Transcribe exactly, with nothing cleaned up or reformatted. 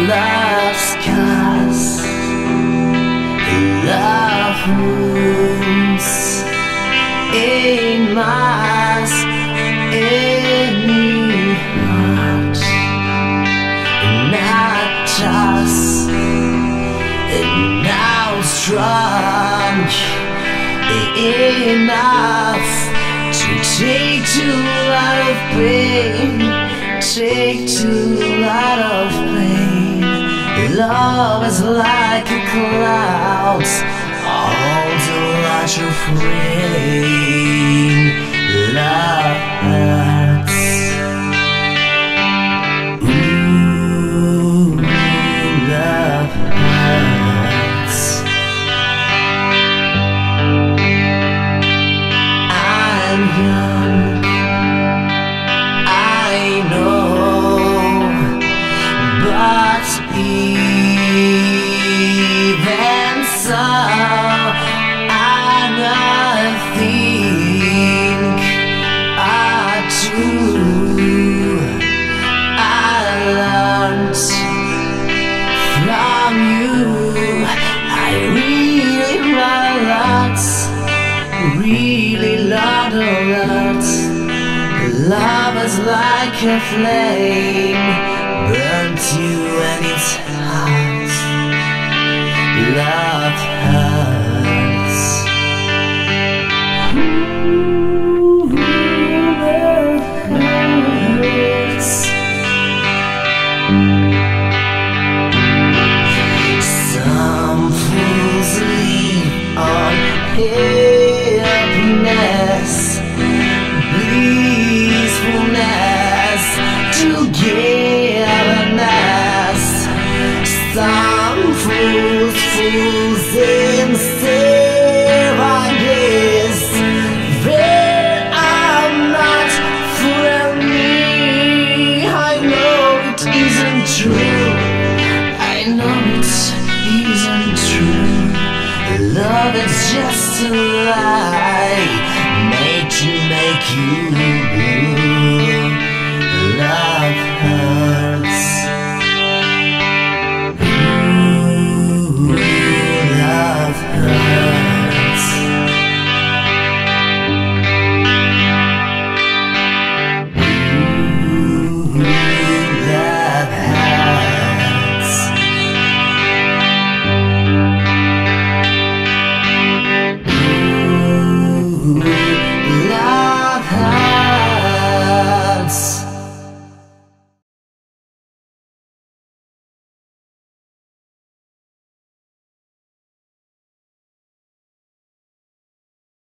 love's cause, love moves in my any heart, not just and now strong enough to take too lot of pain, take too lot of pain. Love is like a cloud, all the light of rain. Love hurts. Ooh, love hurts. I'm young, I know, but even so, I think I do. I learned from you. I really learned a lot, really learned a lot. Love is like a flame, burns you and it's hot. Love hurts. Ooh, love hurts. Some fools live on happiness, blissfulness, togetherness. Some fools, fools in this. They are not friendly. I know it isn't true. I know it isn't true. Love is just a lie made to make you